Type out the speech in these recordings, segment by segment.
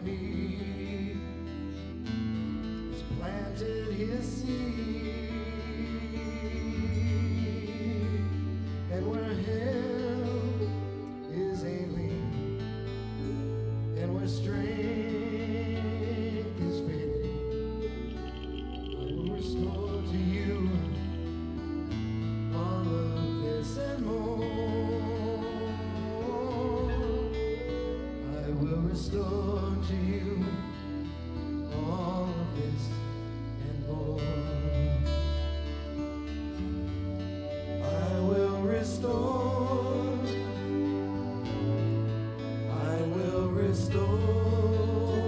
He has planted his seed, and where help is ailing, and where strength is failing, I will restore to you all of this and more. I will restore to you all of this and more. I will restore. I will restore.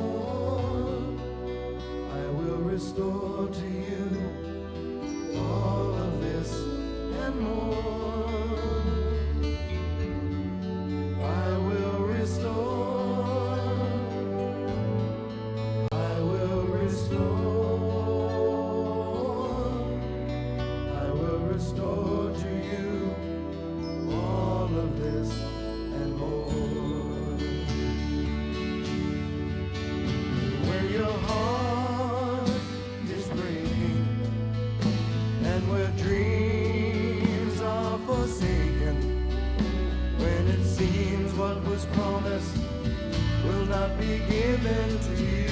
I will restore to you all of this and more. I will restore. I will restore. I will restore to you all of this and more. Where your heart is breaking, and where dreams are forsaken, when it seems what was promised will not be given to you,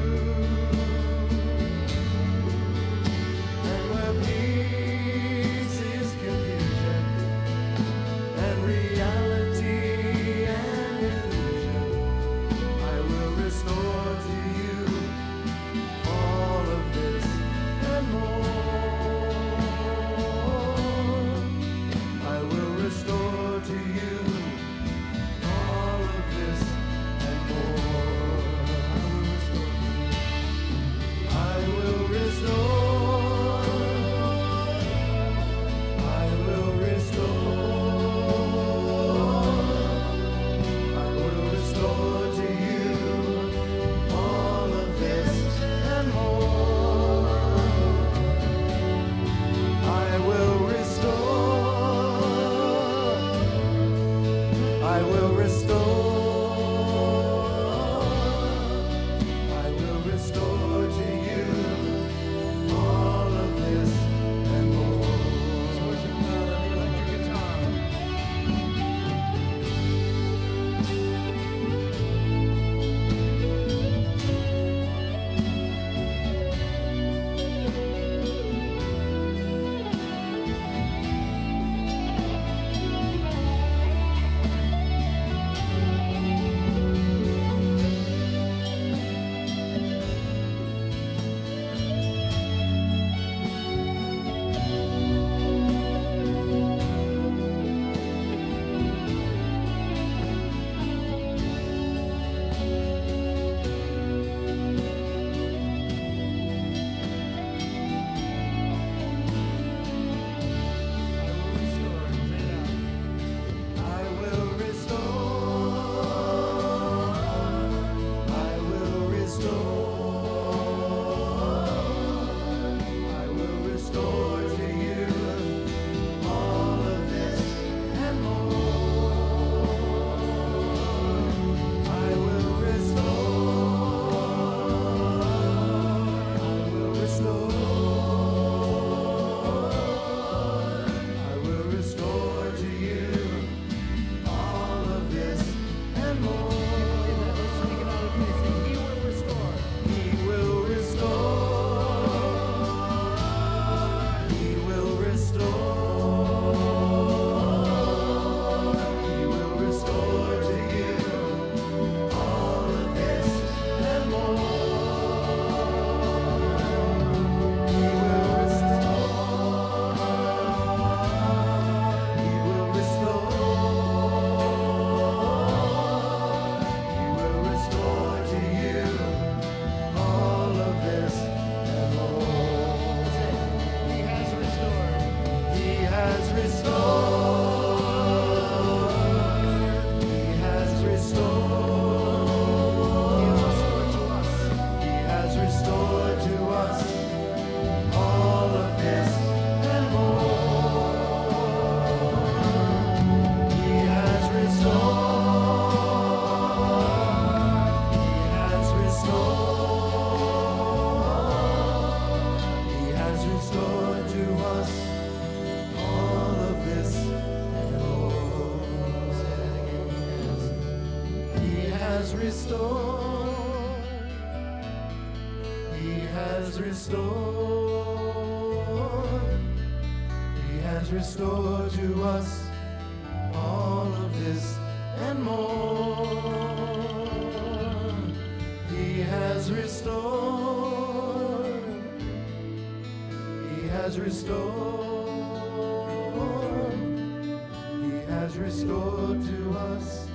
and where peace is confusion, and reality and illusion, I will restore to you all of this and more. I will restore to you all of this and more. I will has restored to us all of this and more. Say that again. He has restored. He has restored. He has restored to us all of this and more. He has restored. He has restored. He has restored to us